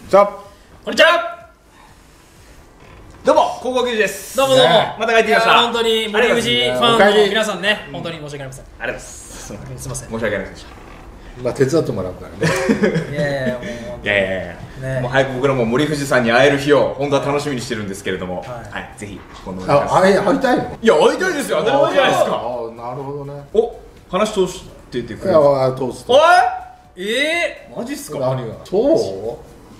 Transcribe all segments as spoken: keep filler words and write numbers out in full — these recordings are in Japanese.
さあ、 こんにちは。 どうも高校球児です。 どうもどうも、 ね、また帰ってきました。 本当に森藤ファンの皆さんね、本当に申し訳ありません。 ありがとうございます。 すみません。 申し訳ありませんでした。 まあ手伝ってもらうからね。 いやいやいやもういやいやいや、もう早く僕らも森藤さんに会える日を本当は楽しみにしてるんですけれども、はい、ぜひ今度お願いします。 あ、会い会いたいの？ いや会いたいですよ。当たり前じゃないですか。 ああ、なるほどね。 お、話通しててくれる。 いや、通すと。 おい、 えマジっすか？ 何が？そう？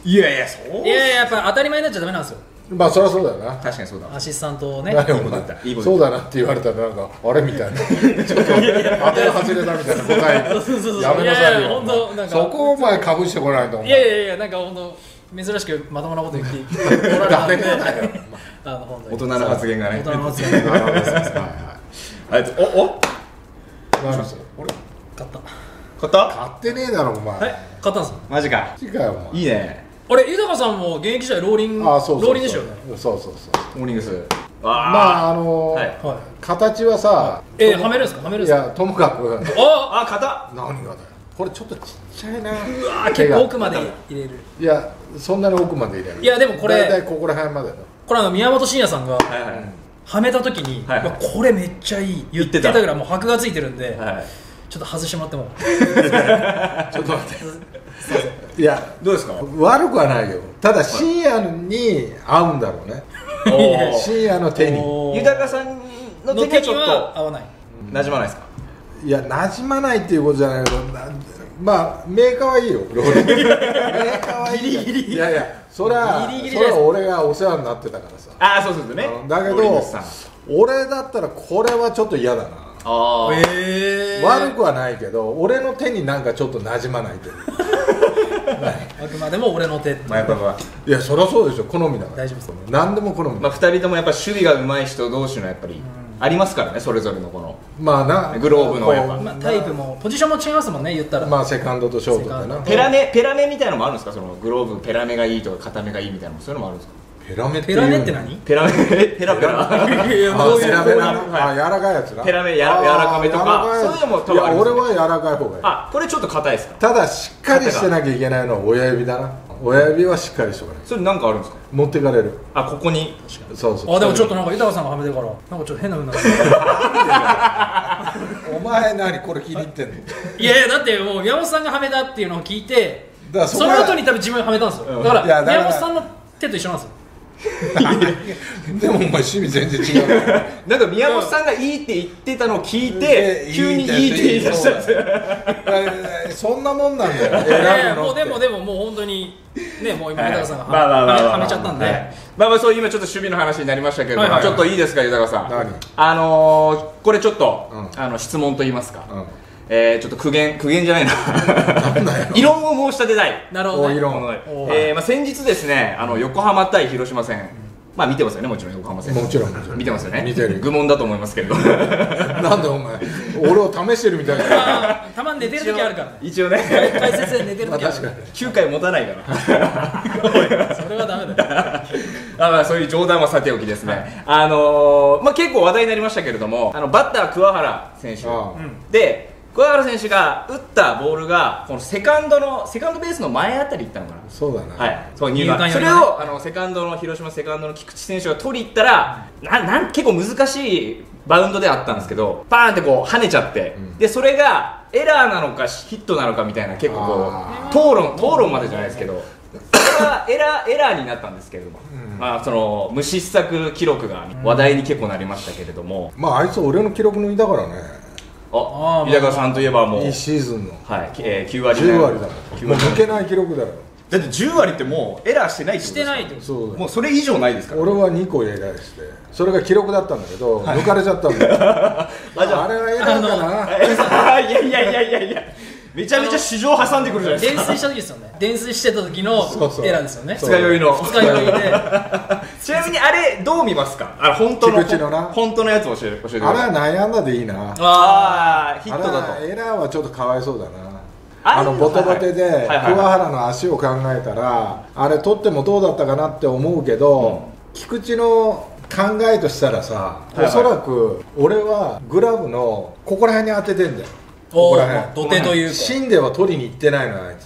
いやいや、そう。 いやいや、やっぱ当たり前になっちゃダメなんですよ。 まあそりゃそうだよな。 確かにそうだ。 アシスタントをね。 何お前そうだなって言われたらなんかあれみたいな。ちょっと当たり外れたみたいな答え。 そうそうそう。 やめなさいよ。 本当なんか。 そこをお前かぶしてこないと思う。 いやいやいや、なんか本当珍しくまともなこと言っておられたんで。あの本当に。 大人の発言がね。 大人の発言が。 はいはい。 あいつ、おお。 何それ？ 俺買った。 買った？ 買ってねえだろお前。 え、買ったんですよ。 マジか。 違うよお前。 いいね。 あれ、豊さんも現役時代ローリング、 あ、そうそうそう。 ローリングでしょうね。 そうそうそう。 モーニングス。 まああのはい形はさ。 え、はめるんですか？はめるんいですか？ やともかく。 あ、 あ、型。 何がだよ。これちょっとちっちゃいな。 うわ、結構奥まで入れる。 いやそんなに奥まで入れる。 いやでもこれ大体ここら辺までの。 これあの宮本慎也さんがはいはい。 はめた時に、 はいはいいやこれめっちゃいい言ってたぐらいもう箔がついてるんで、 はい。 ちょっと外してもらっても。 ちょっと待って。いやどうですか？ 悪くはないよ。ただ深夜に合うんだろうね。 お深夜の手に。 おー豊さんのの手に手にはちょっとは合わない。 馴染まないですか？ いや馴染まないっていうことじゃないけど、なまあメーカーはいいよ。ローリングメーカーはいい。 ギリギリいやいや、それはギリギリじゃないですそれは俺がお世話になってたからさ。 ああ、そうですよね。 だけど森口さん。 俺だったらこれはちょっと嫌だな。 ああ。 えー、 悪くはないけど俺の手になんかちょっと馴染まないという。 あくまでも俺の手って。 まあやっぱまあ、 いやそりゃそうでしょ、好みだから。 大丈夫です。 何でも好み。 まあ二人ともやっぱ守備が上手い人同士のやっぱりありますからね、それぞれのこのまあなグローブのやっぱこうまあ、タイプもポジションも違いますもんね、言ったら。 まあセカンドとショートでな。 セカンドペラメペラメみたいなのもあるんですか？そのグローブペラメがいいとか固めがいいみたいなのそういうのもあるんですか？ ペラメってペいうのラメって何？ ペラメペラペラいやあもうペラペラはいあ柔らかいやつな。 ペラメやらあー柔らかめとか柔らかいやつそういうのも多いや分ありますよね俺は柔らかい方がいい。 あ、これちょっと硬いですか？ ただしっかりしてなきゃいけないのは親指だな。親指はしっかりしておかない。 それなんかあるんですか？ 持ってかれる。 あ、ここにそうそう。 あ、でもちょっとなんか豊さんがはめてからなんかちょっと変な風になってお前何これ気に入ってんの？ いやいや、だってもう宮本さんがはめたっていうのを聞いて、 だからそこはその後に多分自分がはめたんですよ。 うんだからいやだから宮本さんの手と一緒なんですよ。 でもお前趣味全然違うから。 なんか宮本さんがいいって言ってたのを聞いでて急にいいって言い出したんですよ。 えーそんなもんなんだよ。 いやいや、 選ぶのってもうでもでももう本当にね、もう今豊さんがまあまあまあまあまあはめちゃったんで、 はいまあまあそう今ちょっと守備の話になりましたけれども、 はいはいはいちょっといいですか豊さん。 何あのー、これちょっと、 うんあの質問と言いますか、 うんえー、ちょっと苦言苦言じゃないななんだよ。 異論を申し立てたい。 なるほどね。 お異論このおえーまあ、先日ですね、あの横浜対広島戦、まあ見てますよね、もちろん横浜戦。 もちろんもちろん見てますよね。 見てる愚問だと思いますけれど。 なんでお前俺を試してるみたいな。 まあたまに寝てる時あるからね。 一応ね、 解説で寝てる時あるまあ確かにきゅうかい持たないから。 それはダメだよ。 あまあそういう冗談はさておきですね、あのーまあ、結構話題になりましたけれども、あのバッター桑原選手あで、桑原選手が打ったボールがこのセカンドのセカンドベースの前あたり行ったのかな。 そうだな。 はい、そう入入間それ間寄りのねをあのセカンドの広島セカンドの菊池選手が取り行ったら、ななん結構難しいバウンドであったんですけど、パーンってこう跳ねちゃって、 うんでそれがエラーなのかヒットなのかみたいな結構こあう討論討論までじゃないですけど、それはエラーエラーになったんですけれども、 うんまあその無失策記録が話題に結構なりましたけれども、 まああいつ俺の記録抜いたからね。 ああー板川さんといえばもういいシーズンのはい、えー、きゅう割じゅう割だきゅうもん。もう割抜けない記録だよ。 だってじゅう割ってもうエラーしてないってこしとですか？ てないってこと。 そうだよ。 もうそれ以上ないですから。 俺はにこエラーして、それが記録だったんだけど、抜かれちゃったんだよ。 あじゃああれはエラーかな。 いやいやいやいやいや、めちゃめちゃ市場挟んでくるじゃないですか。 泥酔した時ですよね。泥酔してた時のそうそうエラーですよね。 二日酔いの。 二日酔いで。 ちなみにあれどう見ますか？あれ本当の菊池のな本当のやつ教えて教えてくだあれさい。 は悩んだでいいな。 ああヒットだと。 あれはエラーはちょっとかわいそうだな。 ああのボテボテではいはいはいはい桑原の足を考えたらあれ取ってもどうだったかなって思うけど、菊池の考えとしたらさ、 いはいおそらく俺はグラブのここら辺に当ててんだよ。ここおら辺土手というか。 芯では取りに行ってないのあいつ。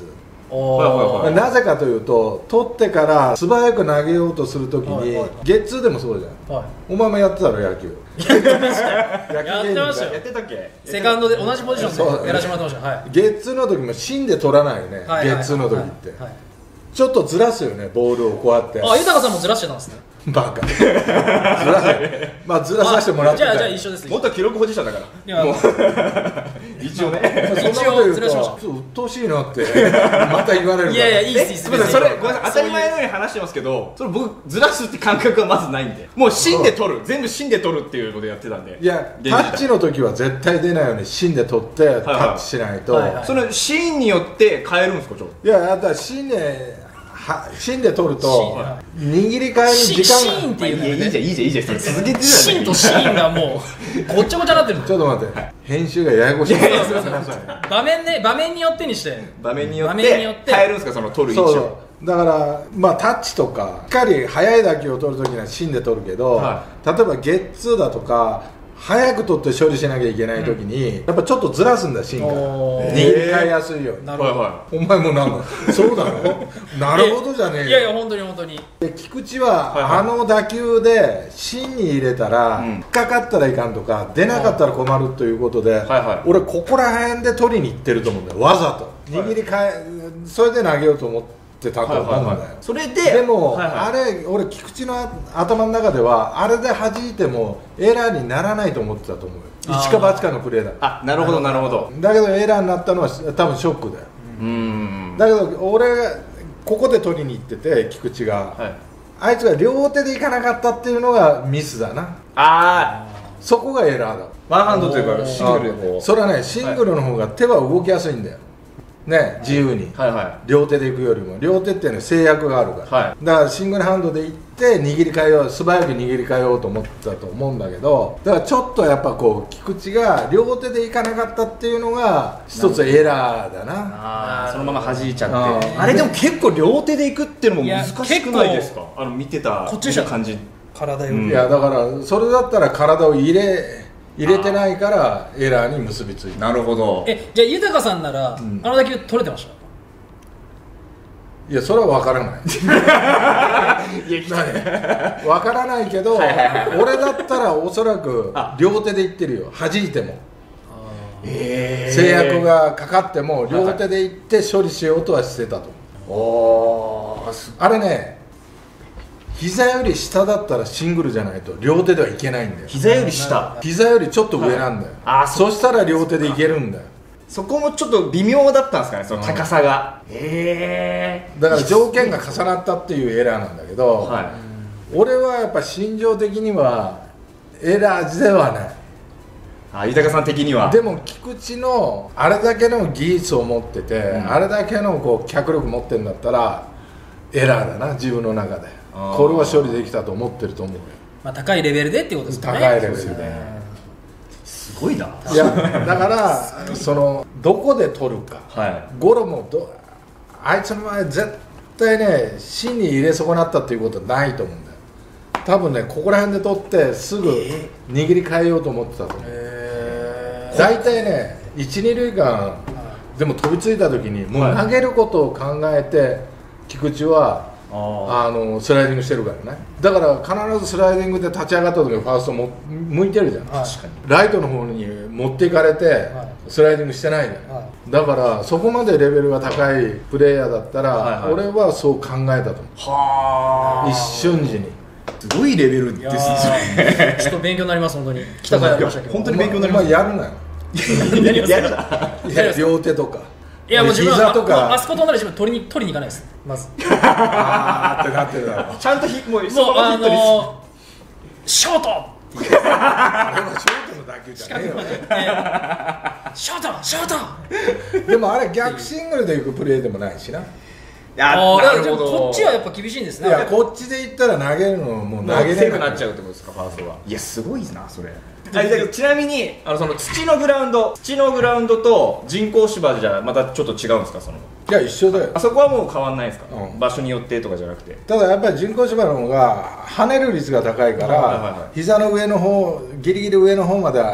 はいはいなぜかというと取ってから素早く投げようとするときに、はい、ゲッツーでもそうじゃん、はい、お前もやってたろ野球やってましたよやってましたよやってたっけセカンドで同じポジションでやらせてもらってました、はい、 ゲッツーの時も芯で取らないよね、はい、ゲッツーの時って、はいはい、ちょっとずらすよねボールをこうやってあ豊さんもずらしてたんですねバカずらまあずらさせてもらってたじゃあじゃあ一緒です元記録保持者だからもう一応ね一応ずらしましたちょっと鬱陶しいなってまた言われるからいやいやいいっすいいっすそれごめんなさい当たり前のように話してますけどそれ僕ずらすって感覚はまずないんでもう芯で取る全部芯で取るっていうのでやってたんでいやタッチの時は絶対出ないように芯で取ってタッチしないと、はいはい、 その芯によって変えるんですかちょっといやだから芯で芯で取ると握り替えに時間がシーンっていうのねいいじゃんいいじゃんいいじゃんそれ続けてるシンとシーンがもうごっちゃごちゃになってるちょっと待って、はい、編集がややこしい場面ね場面によってにして場面によって変えるんですかその取る位置をだからまあタッチとかしっかり速い打球を取るときには芯で取るけど、はい、例えばゲッツーだとか早く取って処理しなきゃいけないときに、うん、やっぱちょっとずらすんだ芯が握り替えやすいようになるほど、はい、 お前もなんかそうだろなるほどじゃねえよいやいや本当に本当にで菊池は、はいはい、あの打球で芯に入れたら、うん、引っかかったらいかんとか出なかったら困るということで、はいはい、俺ここら辺で取りに行ってると思うんだよわざと握り替え、はい、それで投げようと思ってってたと思うんだよ、はいはいはい、それででも、はいはい、あれ俺菊池の頭の中ではあれで弾いてもエラーにならないと思ってたと思うよ一か八かのプレーだあなるほどなるほどだけどエラーになったのは多分ショックだようんだけど俺がここで取りに行ってて菊池が、はい、あいつが両手でいかなかったっていうのがミスだなあそこがエラーだワンハンドというかシングルでそれはねシングルの方が手は動きやすいんだよね、自由に、はいはい、両手で行くよりも両手っていうのは制約があるから、はい、だからシングルハンドで行って握り替えよう素早く握り替えようと思ったと思うんだけどだからちょっとやっぱこう菊池が両手で行かなかったっていうのが一つエラーだなあそのまま弾いちゃってあれでも結構両手で行くっていうのも難しくないですかあの見てたこっちじゃ感じ体よ、 うん、いやだからそれだったら体を入れ入れてないからエラーに結びついてなるほどえじゃあ豊さんなら、うん、あの打球取れてましたいやそれは分からないいや分からないけど俺だったらおそらく両手でいってるよ弾いてもえ制約がかかっても両手でいって処理しようとはしてたと思うあれね膝より下だったらシングルじゃないと両手ではいけないんだよ膝より下膝よりちょっと上なんだよ、はい、あ そ, そしたら両手でいけるんだよそこもちょっと微妙だったんですかねその高さがへえだから条件が重なったっていうエラーなんだけど、はい、俺はやっぱ心情的にはエラーではないあ豊さん的にはでも菊池のあれだけの技術を持ってて、うん、あれだけのこう脚力持ってるんだったらエラーだな自分の中でこれは処理できたと思ってると思うよ、 まあ、高いレベルでっていうことですね高いレベルですごいな。 いやだからそのどこで取るか、はい、ゴロもどあいつの前絶対ね芯に入れ損なったっていうことはないと思うんだよ多分ねここら辺で取ってすぐ握り替えようと思ってたと思う、えー、大体ね一、二塁間でも飛びついた時にもう投げることを考えて菊池はああのスライディングしてるからねだから必ずスライディングで立ち上がった時にファーストも向いてるじゃん、はい、確かにライトの方に持っていかれて、はい、スライディングしてないじゃん、はい、だからそこまでレベルが高いプレイヤーだったら、はいはい、俺はそう考えたと思うは一瞬時にすごいレベルですねちょっと勉強になります本当に北川やりましたけど本当に勉強になります、 まあ、やるなよやるな両手とかいやもう自分はとかあそこ飛んだら自分取りに取りに行かないですまずあーってなってるだろちゃんとヒもうもうあのー、ショートあれはショートの打球じゃねえよショートショートでもあれ逆シングルで行くプレーでもないしなあなるほどこっちはやっぱ厳しいんですねいやこっちで行ったら投げるのもう投げれなくなっちゃうってことですかファーストはいやすごいなそれあちなみにあのその土のグラウンド土のグラウンドと人工芝じゃまたちょっと違うんですかそのいや一緒だよあそこはもう変わんないですか、うん、場所によってとかじゃなくてただやっぱり人工芝の方が跳ねる率が高いから、はいはいはい、膝の上の方ギリギリ上の方まで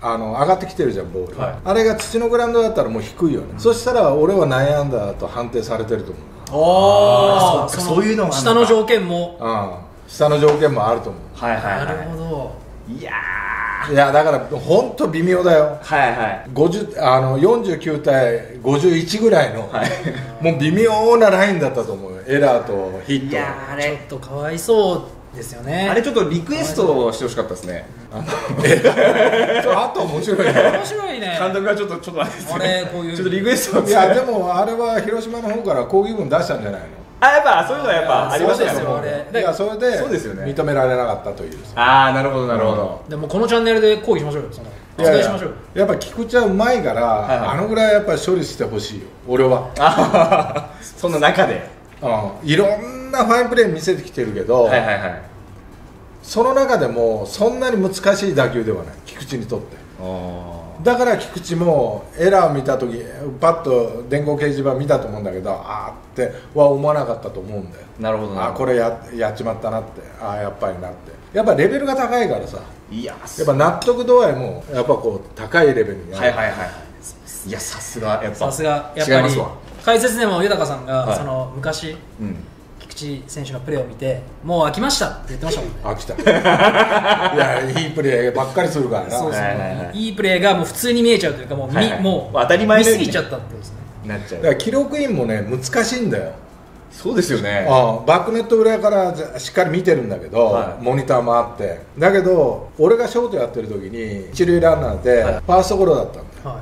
あの上がってきてるじゃんボール、 はい、 あれが土のグラウンドだったらもう低いよね、うん、そしたら俺は内野安打と判定されてると思う。 ああ、 そうそういうのも下の条件も、 うん、下の条件もあると思う。 はいはいはい、 なるほど。 いやいやだから本当微妙だよ。 はいはい、 ごじゅうあのよんじゅうきゅう対ごじゅういちぐらいの、はい、もう微妙なラインだったと思うよ、エラーとヒット。 いやあれちょっとかわいそうですよね。 あれちょっとリクエストしてほしかったですね。あと面白いね。 面白いね。 監督がちょっとちょっとあれですね、あれこういうちょっとリクエスト。 いやでもあれは広島の方から抗議文出したんじゃないの。 あ、やっぱそういうのはやっぱありましたよね。いやそれで認められなかったという。 ああ、なるほどなるほど。 でもこのチャンネルで抗議しましょうよ。そのお願いしましょう。 やっぱ菊池はうまいから、はいはい、あのぐらいやっぱり処理してほしいよ俺は。 あそんな中で、 うん、いろんなファインプレー見せてきてるけど、はいはいはい、その中でもそんなに難しい打球ではない菊池にとって。だから菊池もエラーを見た時パッと電光掲示板見たと思うんだけど、あーっては思わなかったと思うんだよ。 なるほどな。 あこれ や, やっちまったなって、ああやっぱりなって、やっぱレベルが高いからさ、 いややっぱ納得度合いもやっぱこう高いレベルにある。 はいはいはい。いやさすがやっぱさすがやっぱり解説でも豊さんが、はい、その昔、うん、菊池選手のプレーを見てもう飽きましたって言ってましたもんね。 飽きた。いやいいプレーばっかりするからな。 そうそう、はいはいはい、いいプレーがもう普通に見えちゃうというかもう、はいはい、もう当たり前のように見すぎちゃったってことですね。 なっちゃう。 だから記録員もね難しいんだよ。 そうですよね。 ああバックネット裏からしっかり見てるんだけど、はい、モニターもあって、だけど俺がショートやってる時に一塁ランナーで、はい、ファーストゴロだったんだよ、はい、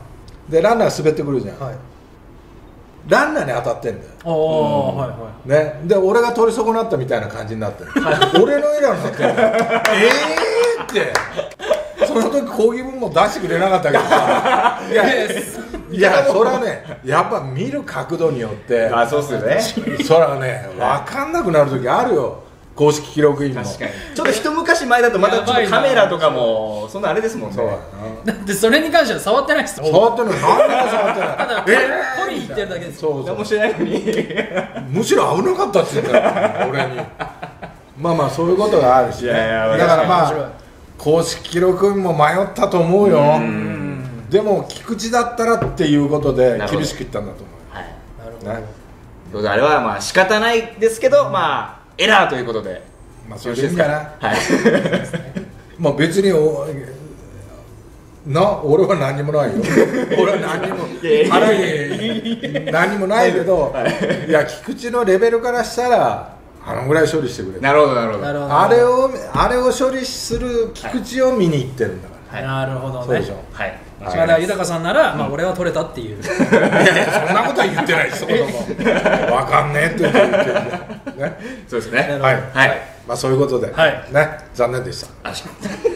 でランナー滑ってくるじゃん、はい、ランナーに当たってんだよ。 あ、うんはいはいね、で俺が取り損なったみたいな感じになってる、はい、俺のエラーになってるんだよ。えーってその時抗議文も出してくれなかったけどさいやいやそれはねやっぱ見る角度によってあそうっすよねそれはね分かんなくなる時あるよ公式記録員も。 確かにちょっと一昔前だとまたちょっとカメラとかもそんなあれですもんね。 だってそれに関しては触ってないですよ。 触ってない、何も触ってない。ただえー、取りに行ってるだけです。 そうそう何もしてないのにむしろ危なかったって言ったら俺にまあまあそういうことがあるし、ね、いやいやだからまあ公式記録員も迷ったと思うよ。うんでも菊池だったらっていうことで厳しくいったんだと思う。 はい、なるほど、ね、どうぞあれはまあ仕方ないですけど、まあエラーということで、 まあそれでいいかな。 はいまあ別におな俺は何もないよ俺は何も腹に何もないけど、はい、いや菊池のレベルからしたらあのぐらい処理してくれる。 なるほどなるほど。 あれをあれを処理する菊池を見に行ってるんだから、 はい、なるほどね。 そうでしょ。 はい。島田豊さんなら、まあ俺は取れたっていう。いやいやそんなことは言ってないですよ。わかんねえって言ってるけどね。 そうですね。 はいはい。まあそういうことで、ね残念でした。